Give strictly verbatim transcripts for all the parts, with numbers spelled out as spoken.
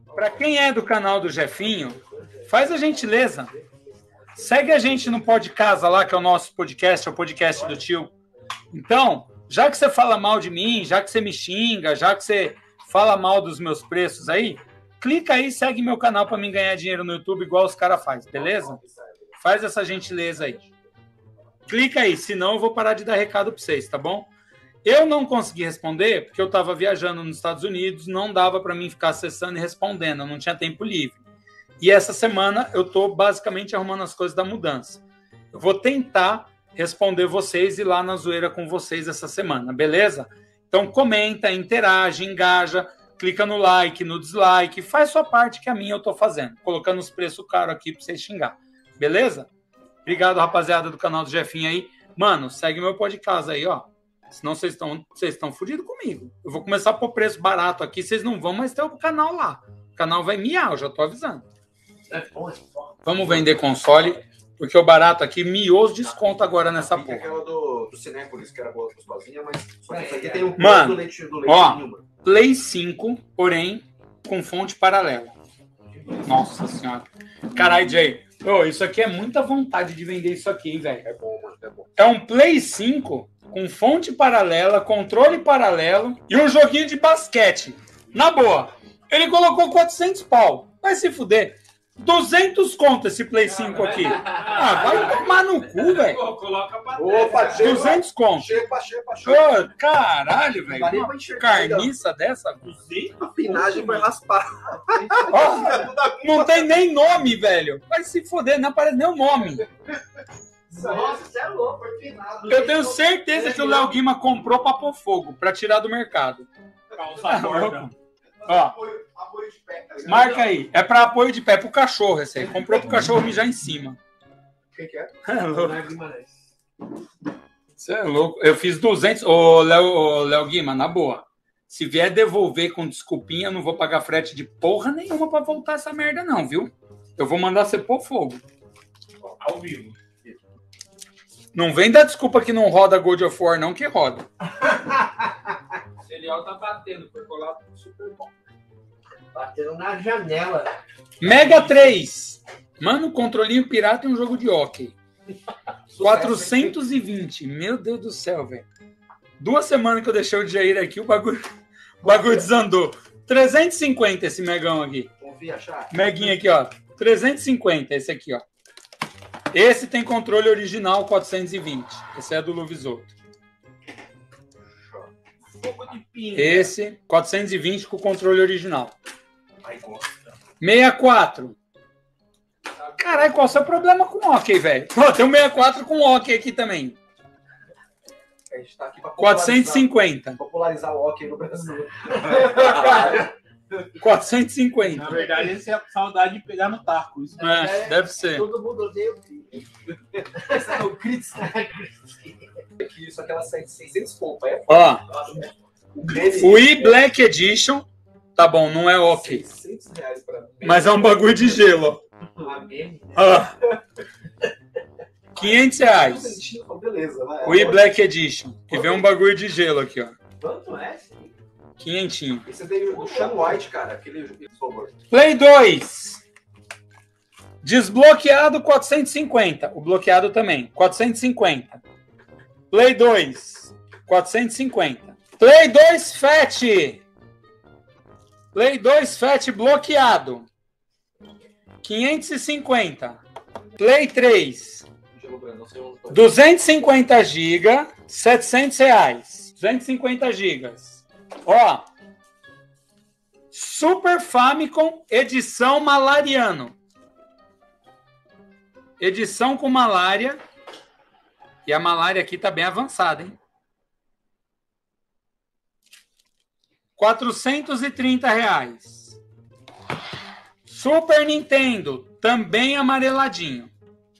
Para quem é do canal do Jefinho, faz a gentileza. Segue a gente no Podcast lá, que é o nosso podcast, é o podcast do tio. Então, já que você fala mal de mim, já que você me xinga, já que você fala mal dos meus preços aí, clica aí e segue meu canal para mim ganhar dinheiro no YouTube igual os caras fazem, beleza? Faz essa gentileza aí. Clica aí, senão eu vou parar de dar recado para vocês, tá bom? Eu não consegui responder porque eu estava viajando nos Estados Unidos, não dava para mim ficar acessando e respondendo, eu não tinha tempo livre. E essa semana eu estou basicamente arrumando as coisas da mudança. Eu vou tentar responder vocês e ir lá na zoeira com vocês essa semana, beleza? Então comenta, interage, engaja, clica no like, no dislike, faz sua parte que a minha eu estou fazendo, colocando os preços caros aqui para vocês xingar, beleza? Obrigado, rapaziada do canal do Jefinho aí. Mano, segue meu podcast aí, ó. Senão vocês estão vocês estão fodidos comigo. Eu vou começar a pôr preço barato aqui, vocês não vão mais ter o canal lá. O canal vai miar, eu já tô avisando. Vamos vender console, porque o barato aqui miou os desconto agora nessa porra. Aquela do, do Cinépolis, que era boa gostosinha, mas só que aqui tem um mano, do leite, do leite ó, nenhuma. Play cinco, porém, com fonte paralela. Nossa senhora. Caralho, Jay. Oh, isso aqui é muita vontade de vender isso aqui, hein, velho. É bom, mano, é bom. É um Play cinco com fonte paralela, controle paralelo e um joguinho de basquete. Na boa. Ele colocou quatrocentos pau. Vai se fuder. duzentos conto esse Play cinco aqui. Ah, vai tomar no cu, velho. Opa, duzentos conto. Chepa, chepa, chepa. Ô, caralho, velho. Não dá nem Uma pra enxergar carniça dessa? duzentos? A pinagem vai raspar. Ó, não tem nem nome, velho. Vai se foder, não aparece nem o nome. Nossa, você é louco, foi finado. Eu tenho certeza que o Léo Guima comprou pra pôr fogo, pra tirar do mercado. Ó, Apoio de pé, tá ligado? marca aí. É pra apoio de pé, pro cachorro esse aí. Comprou pro cachorro mijar em cima. Quem que é? É louco. Você é louco. Eu fiz duzentos. Ô, Léo, ô, Léo Guima, na boa. Se vier devolver com desculpinha, eu não vou pagar frete de porra nenhuma pra voltar essa merda, não, viu? Eu vou mandar você pôr fogo. Ao vivo. Não vem dar desculpa que não roda God of War, não, que roda. O serial tá batendo, foi colado super bom. Batendo na janela. Mega três. Mano, controlinho pirata e um jogo de hockey. quatrocentos e vinte. Meu Deus do céu, velho. Duas semanas que eu deixei o Jair aqui, o bagulho, o bagulho desandou. trezentos e cinquenta esse megão aqui. Confia, achar. Meguinho aqui, ó. trezentos e cinquenta esse aqui, ó. Esse tem controle original quatrocentos e vinte. Esse é do Luvisoto. Fogo de pinga. Esse, quatrocentos e vinte com controle original. Aí gosta. sessenta e quatro. Caralho, qual é o seu problema com o hockey, velho? Pô, tem um sessenta e quatro com hockey aqui também. A gente tá aqui pra quatrocentos e cinquenta. popularizar o hockey no Brasil. quatrocentos e cinquenta. Na verdade, esse é saudade de pegar no taco. Isso É, deve ser. Todo mundo odeia o filho. Esse é o Crits. Isso, aquela seiscentos conto. É Ó, o Grêmio. o e-Black Edition, tá bom, não é hockey, seiscentos reais pra mim. mas é um bagulho de gelo, A meme. ó. quinhentos reais. Beleza, vai. O e-Black Edition, que vem um bagulho de gelo aqui, ó. Quanto é? Quinhentinho. Esse daí do Sean White, cara. Aquele, por favor. Play dois. Desbloqueado quatrocentos e cinquenta. O bloqueado também. quatrocentos e cinquenta. Play dois. quatrocentos e cinquenta. Play dois Fat. Play dois Fat bloqueado. quinhentos e cinquenta. Play três. duzentos e cinquenta gigas. setecentos reais. duzentos e cinquenta gigas. Ó. Super Famicom edição malariano. Edição com malária. E a malária aqui tá bem avançada, hein? quatrocentos e trinta reais. Super Nintendo, também amareladinho.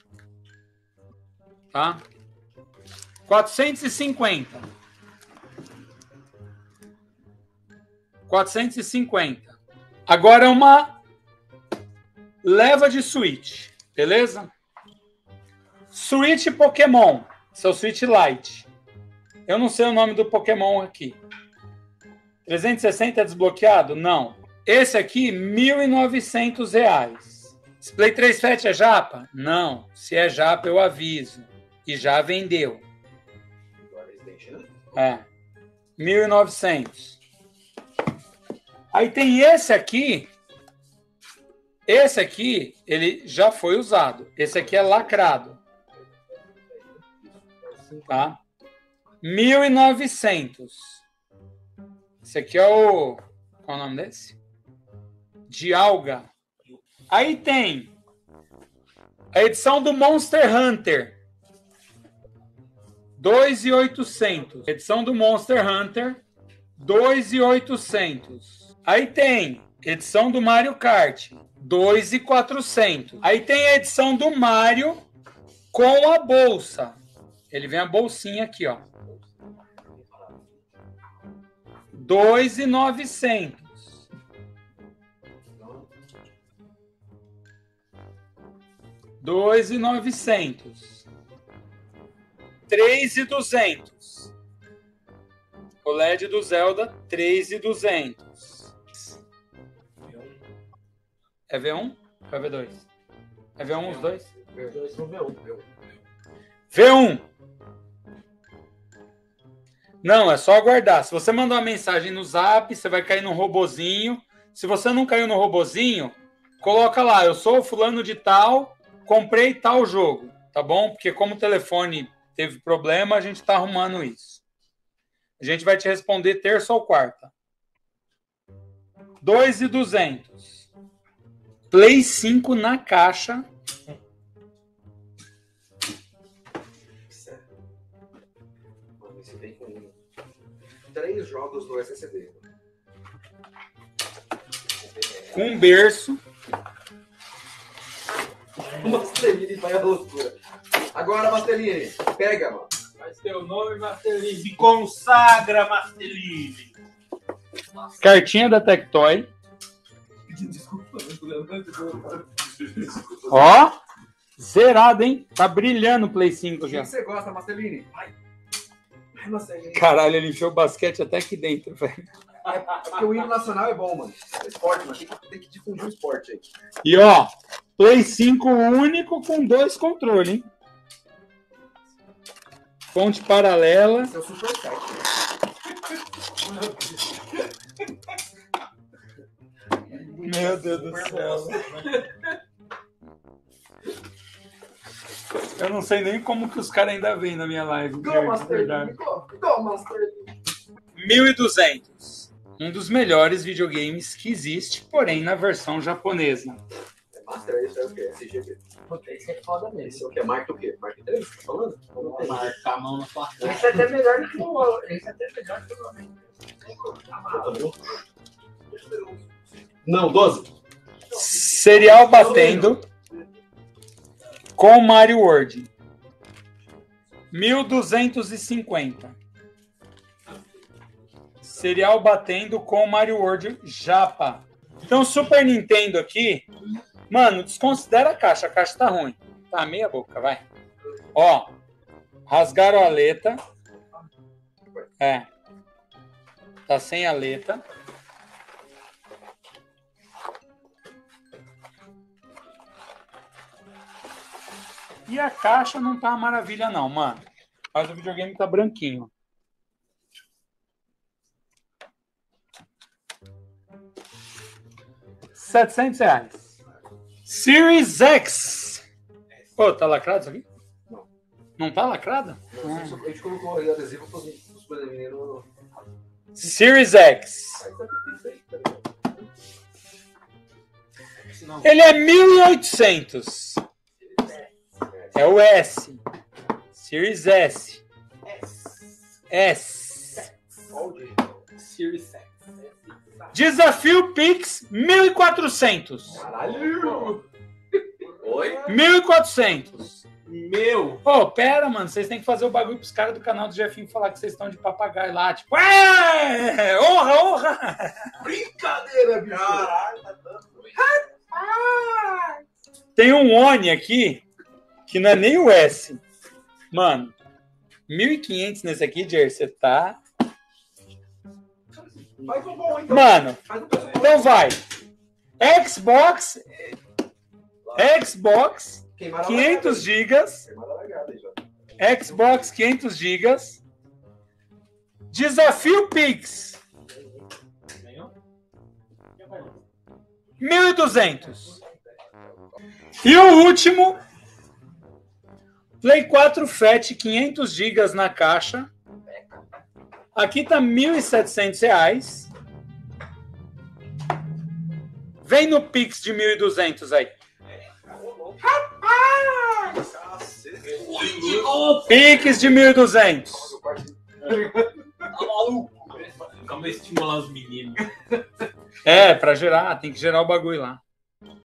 Tá? quatrocentos e cinquenta. quatrocentos e cinquenta. Agora uma leva de Switch, beleza? Switch Pokémon, seu Switch Lite. Eu não sei o nome do Pokémon aqui. trezentos e sessenta é desbloqueado? Não. Esse aqui, mil e novecentos reais. Esse Play três Fat é japa? Não. Se é japa, eu aviso. E já vendeu. É. mil e novecentos. Aí tem esse aqui. Esse aqui, ele já foi usado. Esse aqui é lacrado. Tá? mil e novecentos. Esse aqui é o... Qual é o nome desse? Dialga. Aí tem a edição do Monster Hunter. dois mil e oitocentos. Edição do Monster Hunter. dois mil e oitocentos. Aí tem edição do Mario Kart. dois mil e quatrocentos. Aí tem a edição do Mario com a bolsa. Ele vem a bolsinha aqui, ó. dois mil e novecentos. dois mil e novecentos. três mil e duzentos. O L E D do Zelda, três mil e duzentos. É V um ou é V dois? É V um os dois? V dois ou V um. V um. Não, é só aguardar. Se você mandar uma mensagem no Zap, você vai cair no robozinho. Se você não caiu no robozinho, coloca lá, eu sou o fulano de tal, comprei tal jogo, tá bom? Porque como o telefone teve problema, a gente tá arrumando isso. A gente vai te responder terça ou quarta. dois mil e duzentos. Play cinco na caixa. Esse vem com três jogos do S S D. Com berço. Masteline vai a loucura. Agora, Masteline, pega, mano. Faz teu nome, Masteline. Se consagra, Masteline. Cartinha da Tectoy. Ó, zerado, hein? Tá brilhando o Play cinco O que já. você gosta, Masteline? Ai. Ai, Masteline. Caralho, ele enfiou o basquete até aqui dentro, velho. É porque o hino nacional é bom, mano. É esporte, mano. Tem que, tem que difundir o esporte aí. E ó, Play cinco único com dois controles, hein? Fonte paralela. Esse é o Super Site. Meu Deus do céu. Eu não sei nem como que os caras ainda veem na minha live. Go, Masteline. Go, go, Masteline. mil e duzentos. Um dos melhores videogames que existe, porém na versão japonesa. É Master, esse é o quê? S G B. Puta, esse é foda mesmo. Esse é o quê? Marca o quê? Marca três? Tá falando? Marca a mão na sua cara. Esse é até melhor que o Esse é até melhor que o Não, doze. Serial batendo com Mario World. mil duzentos e cinquenta. Serial batendo com Mario World Japa. Então, Super Nintendo aqui, mano, desconsidera a caixa. A caixa tá ruim. Tá meia boca, vai. Ó, rasgaram a aleta. É. Tá sem aleta. E a caixa não tá uma maravilha, não, mano. Mas o videogame tá branquinho. setecentos reais. Series X. Pô, tá lacrado isso aqui? Não. Não tá lacrado? Não, a gente colocou o adesivo para os meninos. Series X. Ele é mil e oitocentos. É o S. Series S. S. Series X. Desafio Pix mil e quatrocentos. Caralho! Oi? mil e quatrocentos. Meu! Pô, pera, mano. Vocês têm que fazer o bagulho pros caras do canal do Jefinho falar que vocês estão de papagaio lá. Tipo, é! Honra, honra! Brincadeira, bicho! Caralho, tá dando. Tem um Oni aqui que não é nem o S. Mano, mil e quinhentos nesse aqui, Jer, você tá... Faz um bom, então. Mano, Faz um preço bom. então vai. Xbox. Xbox Queimaram a quinhentos gigas. Queimaram a largada aí já. Xbox quinhentos gigas. Desafio Pix. mil e duzentos. E o último, Play quatro Fat quinhentos gigas na caixa. Aqui tá mil e setecentos reais. Vem no Pix de mil e duzentos aí. Pix de mil e duzentos. Tá maluco? Vamos estimular os meninos. É, pra gerar, tem que gerar o bagulho lá.